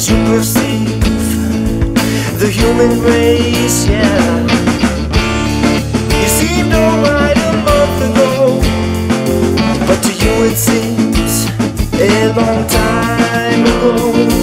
as you perceive the human race, yeah. You seemed alright a month ago, but to you it seems a long time ago.